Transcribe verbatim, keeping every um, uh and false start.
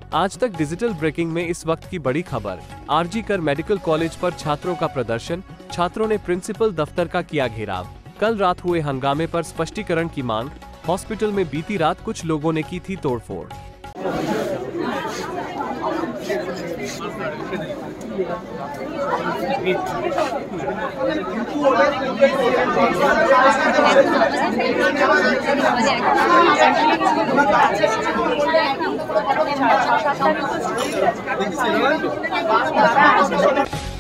आज तक digital breaking में इस वक्त की बड़ी खबर। आरजी कर मेडिकल कॉलेज पर छात्रों का प्रदर्शन, छात्रों ने प्रिंसिपल दफ्तर का किया घेराव। कल रात हुए हंगामे पर स्पष्टीकरण की मांग। हॉस्पिटल में बीती रात कुछ लोगों ने की थी तोड़फोड़। Gracias.